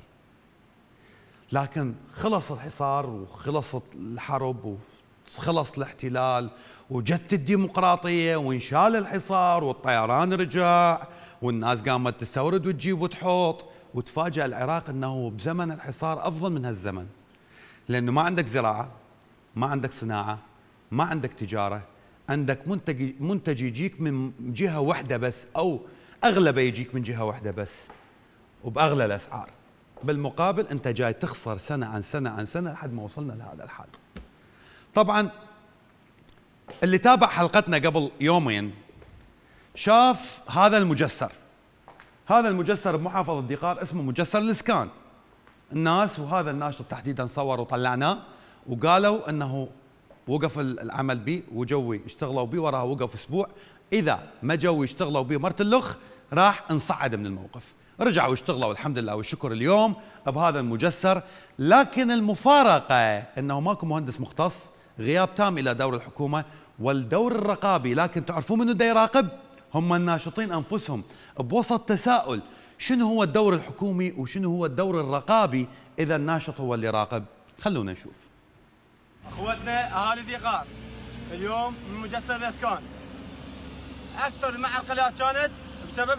لكن خلص الحصار وخلصت الحرب وخلص الاحتلال وجت الديمقراطية وانشال الحصار والطيران رجع والناس قامت تستورد وتجيب وتحط، وتفاجأ العراق أنه بزمن الحصار أفضل من هالزمن، لأنه ما عندك زراعة، ما عندك صناعة، ما عندك تجارة، عندك منتج يجيك من جهة واحدة بس، أو أغلبه يجيك من جهة واحدة بس وبأغلى الأسعار. بالمقابل أنت جاي تخسر سنة عن سنة عن سنة لحد ما وصلنا لهذا الحال. طبعا اللي تابع حلقتنا قبل يومين شاف هذا المجسر. هذا المجسر بمحافظة ديقار اسمه مجسر الإسكان. الناس وهذا الناشط تحديدا صور وطلعناه وقالوا أنه وقف العمل به وجوي اشتغلوا به، وراها وقف أسبوع، إذا ما جوي اشتغلوا به مرت اللخ راح نصعد من الموقف. رجعوا اشتغلوا الحمد لله والشكر اليوم بهذا المجسر. لكن المفارقة أنه ماكو مهندس مختص، غياب تام إلى دور الحكومة والدور الرقابي. لكن تعرفون منو دا يراقب؟ هم الناشطين أنفسهم، بوسط تساؤل شنو هو الدور الحكومي وشنو هو الدور الرقابي إذا الناشط هو اللي يراقب. خلونا نشوف. اخوتنا اهالي ديقار اليوم من مجسر الاسكان، اكثر المعرقلات كانت بسبب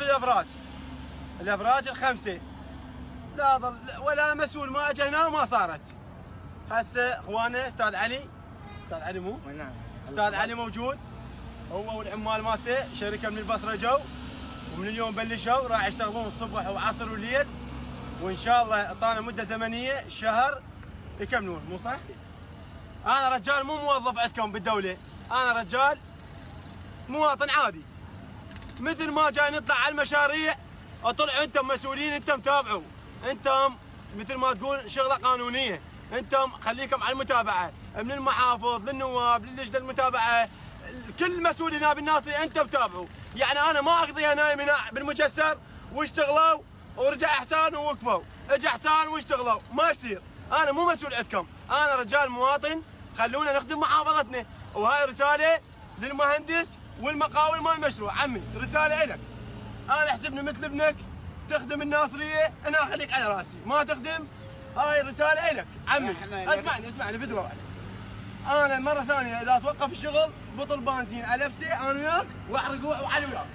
الابراج الخمسه، لا ظل ولا مسؤول ما اجى هنا وما صارت. هسه اخواننا استاذ علي مو؟ نعم استاذ علي موجود، هو والعمال مالته شركه من البصره جو، ومن اليوم بلشوا راح يشتغلون الصبح وعصر والليل، وان شاء الله اعطانا مده زمنيه شهر يكملون. مو صح؟ أنا رجال مو موظف عندكم بالدولة، أنا رجال مواطن عادي. مثل ما جاي نطلع على المشاريع اطلعوا أنتم مسؤولين، أنتم تابعوا، أنتم مثل ما تقول شغلة قانونية، أنتم خليكم على المتابعة من المحافظ للنواب للجنة المتابعة، كل مسؤولين هنا بالناصري أنتم تابعوا. يعني أنا ما أقضيها نايم هنا بالمجسر واشتغلوا ورجع حسان ووقفوا، اجى حسان واشتغلوا، ما يصير. أنا مو مسؤول عندكم، أنا رجال مواطن، خلونا نخدم محافظتنا. وهاي رسالة للمهندس والمقاول مال المشروع. عمي رسالة إلك، أنا احسبني مثل ابنك، تخدم الناصرية أنا أخليك على راسي، ما تخدم هاي رسالة إلك. عمي اسمعني بدو أنا مرة ثانية إذا توقف الشغل بطل بنزين على نفسي أنا وياك وأحرق وعلي وياك.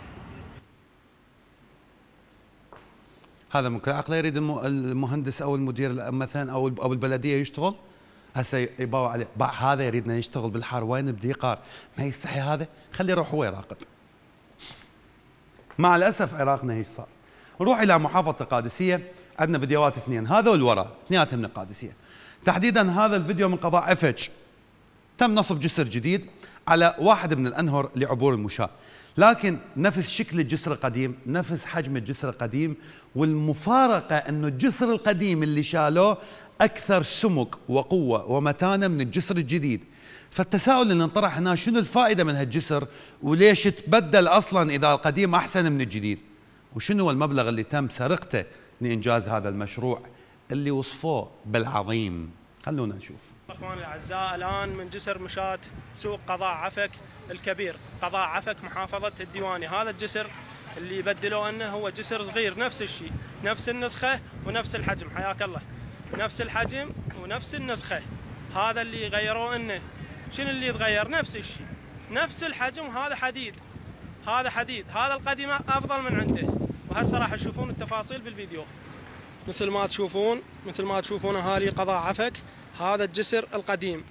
هذا ممكن عقله يريد المهندس او المدير مثلا او البلديه يشتغل، هسه يباوع عليه هذا يريدنا يشتغل بالحار وين بديقار، ما يستحي هذا، خليه يروح هو يراقب. مع الاسف عراقنا هيك صار. نروح الى محافظه القادسيه، عندنا فيديوهات اثنين، هذا والورا اثنيناتهم من القادسيه. تحديدا هذا الفيديو من قضاء افج، تم نصب جسر جديد على واحد من الانهر لعبور المشاة، لكن نفس شكل الجسر القديم، نفس حجم الجسر القديم، والمفارقة أنه الجسر القديم اللي شالوه أكثر سمك وقوة ومتانة من الجسر الجديد. فالتساؤل اللي انطرح هنا شنو الفائدة من هالجسر وليش تبدل أصلا إذا القديم أحسن من الجديد، وشنو هو المبلغ اللي تم سرقته لإنجاز هذا المشروع اللي وصفوه بالعظيم. خلونا نشوف. اخواني الاعزاء، الان من جسر مشاة سوق قضاء عفك الكبير، قضاء عفك محافظة الديواني. هذا الجسر اللي يبدلوه انه هو جسر صغير، نفس الشيء، نفس النسخة ونفس الحجم، حياك الله، نفس الحجم ونفس النسخة. هذا اللي غيروه انه شنو اللي يتغير؟ نفس الشيء، نفس الحجم. هذا حديد، هذا حديد، هذا القديم افضل من عنده. وهسه راح تشوفون التفاصيل بالفيديو. مثل ما تشوفون اهالي قضاء عفك. هذا الجسر القديم،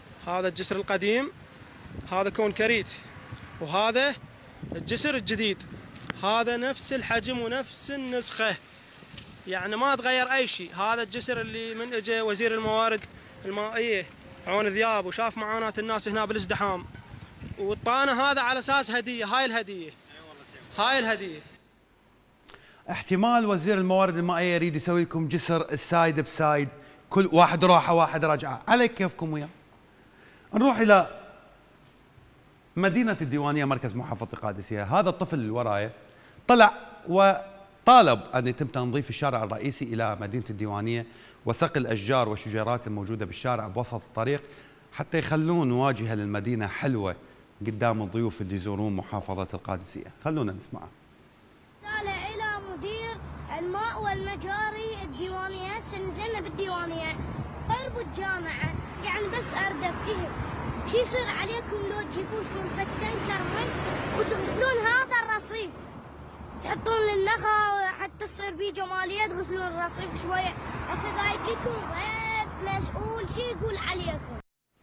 هذا كونكريت، وهذا الجسر الجديد. هذا نفس الحجم ونفس النسخة، يعني ما تغير أي شيء. هذا الجسر اللي من اجى وزير الموارد المائية عون ذياب وشاف معاناة الناس هنا بالازدحام وطانا هذا على أساس هدية. هاي الهدية. احتمال وزير الموارد المائية يريد يسوي لكم جسر السايد بسايد، كل واحد روحه واحد رجعه، على كيفكم وياه. نروح إلى مدينة الديوانية مركز محافظة القادسية. هذا الطفل اللي وراي طلع وطالب أن يتم تنظيف الشارع الرئيسي إلى مدينة الديوانية وسقي الأشجار والشجيرات الموجودة بالشارع بوسط الطريق حتى يخلون واجهة للمدينة حلوة قدام الضيوف اللي يزورون محافظة القادسية. خلونا نسمعه. رسالة إلى مدير الماء والمجاري الديوانية. هسه نزلنا بالديوانية قرب الجامعة، يعني بس أريد أفتهم شو يصير عليكم لو تجيبون لكم فتنكر مي وتغسلون هذا الرصيف، تحطون للنخا حتى تصير بيه جمالية، تغسلون الرصيف شوية. هسه إذا يجيكم ضيف مسؤول شو يقول عليكم؟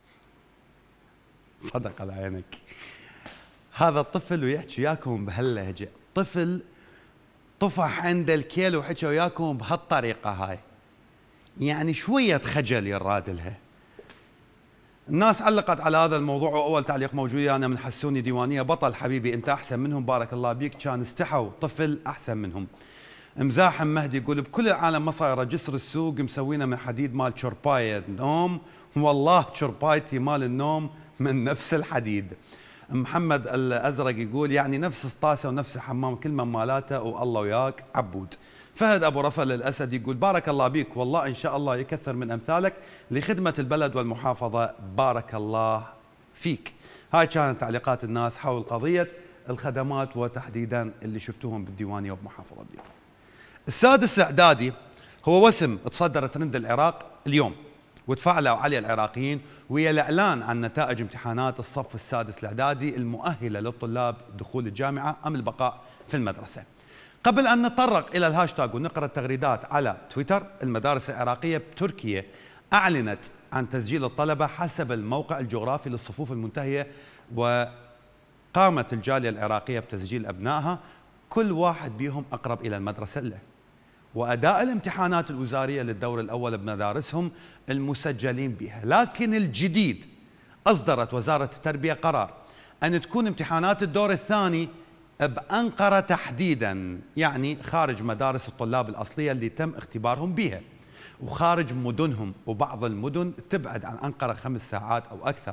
صدق على عينك. هذا الطفل ويحكي وياكم بهاللهجة، طفل طفح عند الكيل وحكى وياكم بهالطريقة هاي، يعني شوية خجل يراد لها. الناس علقت على هذا الموضوع، واول تعليق موجود انا من حسوني ديوانيه، بطل حبيبي انت احسن منهم بارك الله بيك، كان استحوا طفل احسن منهم. مزاحم مهدي يقول بكل العالم ما صايره جسر السوق مسوينه من حديد مال شربايه نوم، والله شربايتي مال النوم من نفس الحديد. محمد الازرق يقول يعني نفس سطاسه ونفس الحمام كل من مالاته والله وياك عبود. فهد ابو رفل الاسد يقول بارك الله بيك، والله ان شاء الله يكثر من امثالك لخدمه البلد والمحافظه، بارك الله فيك. هاي كانت تعليقات الناس حول قضيه الخدمات وتحديدا اللي شفتوهم بالديوانيه وبمحافظه ديار. السادس اعدادي هو وسم تصدر ترند العراق اليوم وتفاعلوا عليه العراقيين ويا الاعلان عن نتائج امتحانات الصف السادس الاعدادي المؤهله للطلاب دخول الجامعه ام البقاء في المدرسه. قبل أن نتطرق إلى الهاشتاج ونقرأ التغريدات على تويتر، المدارس العراقية بتركيا أعلنت عن تسجيل الطلبة حسب الموقع الجغرافي للصفوف المنتهية، وقامت الجالية العراقية بتسجيل أبنائها كل واحد بيهم أقرب إلى المدرسة له، وأداء الامتحانات الوزارية للدور الأول بمدارسهم المسجلين بها. لكن الجديد أصدرت وزارة التربية قرار أن تكون امتحانات الدور الثاني بأنقرة تحديدا، يعني خارج مدارس الطلاب الأصلية اللي تم اختبارهم بها وخارج مدنهم، وبعض المدن تبعد عن أنقرة 5 ساعات أو أكثر.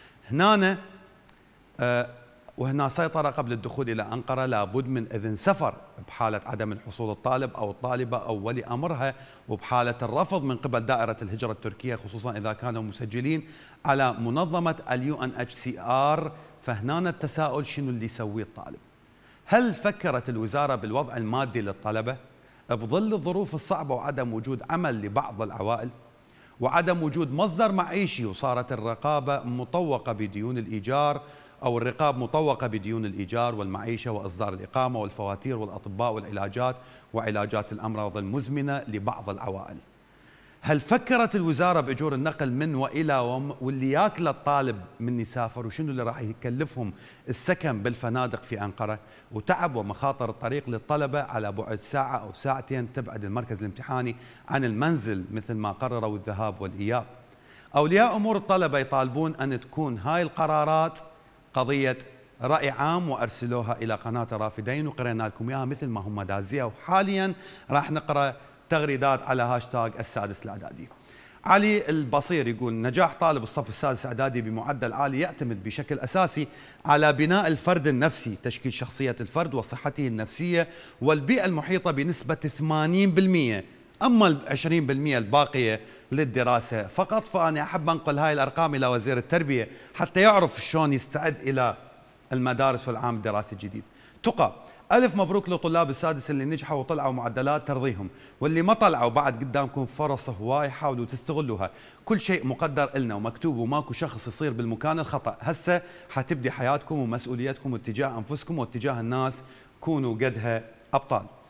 وهنا سيطرة قبل الدخول إلى أنقرة لابد من إذن سفر بحالة عدم الحصول الطالب أو الطالبة أو ولي أمرها، وبحالة الرفض من قبل دائرة الهجرة التركية خصوصا إذا كانوا مسجلين على منظمة UNHCR. فهنا التساؤل شنو اللي يسويه الطالب؟ هل فكرت الوزارة بالوضع المادي للطلبة بظل الظروف الصعبة وعدم وجود عمل لبعض العوائل وعدم وجود مصدر معيشي، وصارت الرقابة مطوقة بديون الإيجار أو الرقاب مطوقة بديون الإيجار والمعيشة وإصدار الإقامة والفواتير والأطباء والعلاجات وعلاجات الأمراض المزمنة لبعض العوائل؟ هل فكرت الوزارة بأجور النقل من وإلى واللي ياكل الطالب من يسافر، وشنو اللي راح يكلفهم السكن بالفنادق في أنقرة وتعب ومخاطر الطريق للطلبة على بعد ساعة أو ساعتين تبعد المركز الامتحاني عن المنزل مثل ما قرروا الذهاب والإياب؟ أولياء أمور الطلبة يطالبون أن تكون هاي القرارات قضية رأي عام وأرسلوها إلى قناة رافدين وقرينا لكم إياها مثل ما هم دازيها، وحاليا راح نقرأ تغريدات على هاشتاج السادس الإعدادي. علي البصير يقول نجاح طالب الصف السادس إعدادي بمعدل عالي يعتمد بشكل أساسي على بناء الفرد النفسي، تشكيل شخصية الفرد وصحته النفسية والبيئة المحيطة بنسبة 80%، أما ال 20% الباقية للدراسة فقط. فأنا أحب أنقل هاي الأرقام إلى وزير التربية حتى يعرف شلون يستعد إلى المدارس والعام الدراسي الجديد. تقى ألف مبروك لطلاب السادس اللي نجحوا وطلعوا معدلات ترضيهم، واللي ما طلعوا بعد قدامكم فرص هواي حاولوا تستغلوها. كل شيء مقدر إلنا ومكتوب وماكو شخص يصير بالمكان الخطأ. هسه حتبدي حياتكم ومسؤوليتكم واتجاه أنفسكم واتجاه الناس، كونوا قدها أبطال.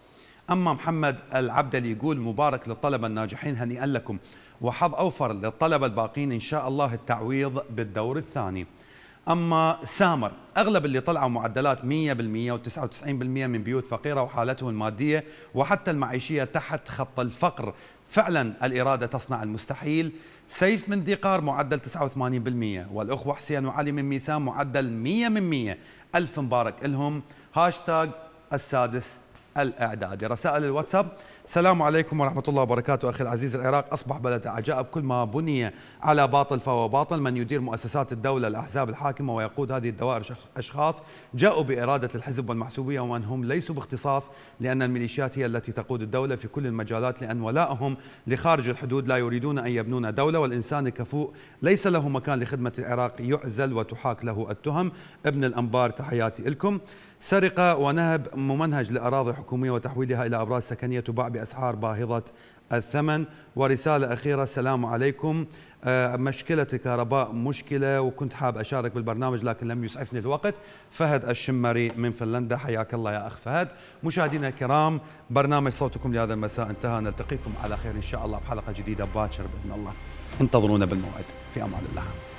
أما محمد العبدلي يقول مبارك للطلبة الناجحين، هنيئا لكم، وحظ أوفر للطلبة الباقين إن شاء الله التعويض بالدور الثاني. أما سامر، أغلب اللي طلعوا معدلات 100% و99% من بيوت فقيرة وحالتهم المادية وحتى المعيشية تحت خط الفقر، فعلا الإرادة تصنع المستحيل. سيف من ذي قار معدل 89%، والأخوة حسين وعلي من ميسان معدل 100%. ألف مبارك لهم. هاشتاج السادس الإعدادي. رسائل الواتساب: السلام عليكم ورحمة الله وبركاته. أخي العزيز، العراق أصبح بلد عجائب، كل ما بني على باطل فهو باطل. من يدير مؤسسات الدولة الأحزاب الحاكمة ويقود هذه الدوائر أشخاص جاءوا بإرادة الحزب والمحسوبية، ومن هم ليسوا باختصاص، لأن الميليشيات هي التي تقود الدولة في كل المجالات، لأن ولائهم لخارج الحدود، لا يريدون أن يبنون دولة، والإنسان الكفؤ ليس له مكان لخدمة العراق، يعزل وتحاك له التهم. ابن الأنبار، تحياتي لكم. سرقة ونهب ممنهج لأراضي حكومية وتحويلها إلى أبراج سكنية تباع بأسعار باهظة الثمن. ورسالة أخيرة: السلام عليكم، مشكلة الكهرباء مشكلة، وكنت حاب أشارك بالبرنامج لكن لم يسعفني الوقت. فهد الشمري من فنلندا، حياك الله يا أخ فهد. مشاهدينا الكرام، برنامج صوتكم لهذا المساء انتهى، نلتقيكم على خير إن شاء الله بحلقة جديدة باكر بإذن الله. انتظرونا بالموعد، في أمان الله.